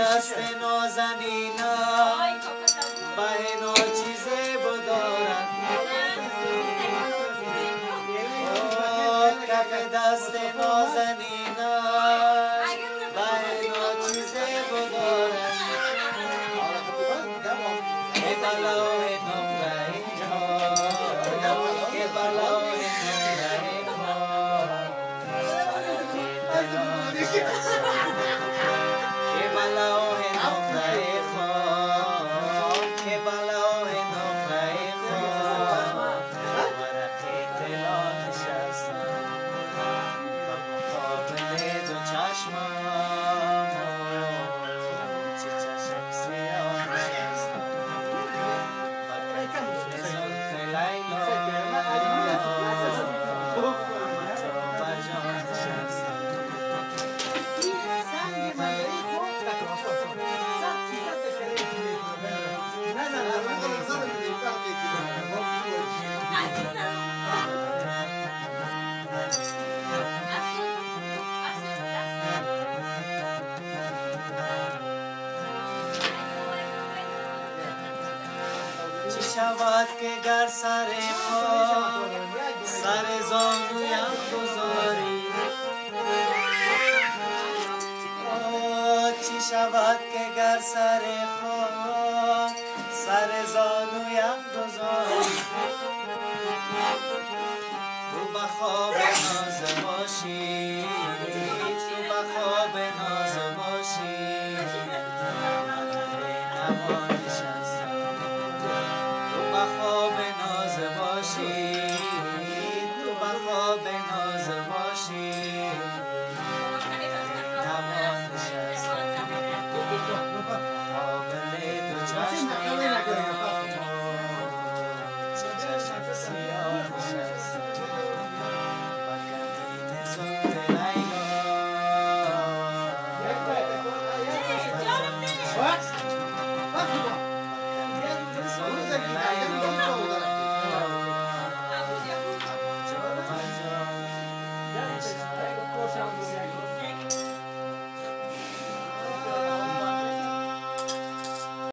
دست نازنینا بهنو چیزه بدارد کف دست نازنینا بهنو چیزه بدارد که بلای نقره که بلای شود که گر سر خاک سر زانویم گذاری چی شود که گر سر خاک سر زانویم گذاری تو به خواب ناز باشی تو به خواب ناز باشی من نوانشم